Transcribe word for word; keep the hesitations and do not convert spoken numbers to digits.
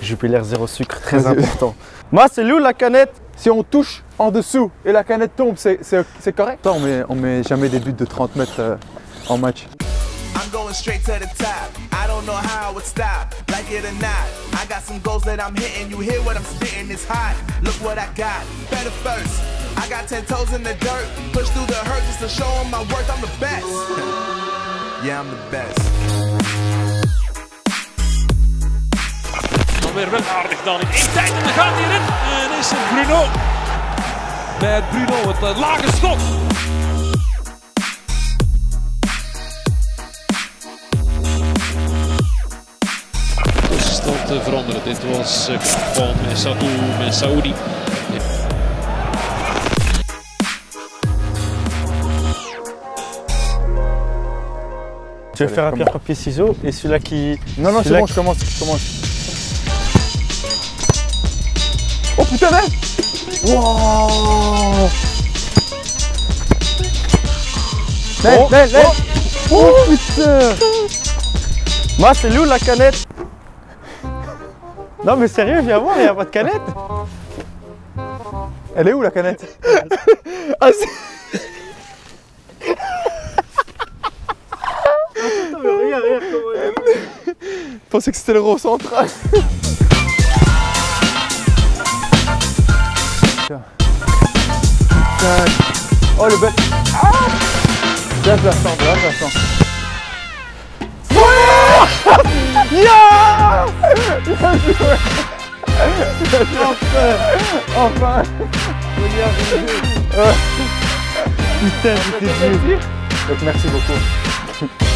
Jupiler zéro sucre, très important. Moi, c'est où la canette? Si on touche en dessous et la canette tombe, c'est correct? On met, on met jamais des buts de trente mètres euh, en match. I'm going straight to the top. I don't know how I would stop, like it or not. I got some goals that I'm hitting. You hear what I'm spitting? It's hot. Look what I got. Better first. I got ten toes in the dirt. Push through the hurt just to show them my worth. I'm the best. Yeah, I'm the best. Dan weer wel aardig dan in één tijd en dan gaat hij erin. En is het Bruno. Met Bruno het uh, lage schot. Tussenstand te veranderen. Dit was uh, van Mehssatou, Mehssatou. Tu veux faire un pierre papier ciseaux et celui-là qui... Non, non, c'est bon, je commence, je commence. Oh putain, mec! Wow! Lève, Oh, lève, lève! oh, Oh putain! Moi, c'est où la canette? Non mais sérieux, viens voir, il n'y a pas de canette. Elle est où la canette? Ah, c'est... Attends, mais regarde, regarde comment elle est. Je pensais que c'était le rond central. Oh le bel... Ah, bien plaçant, bien plaçant. Yeah! Enfin, enfin. Putain, j'étais dur. Donc merci beaucoup.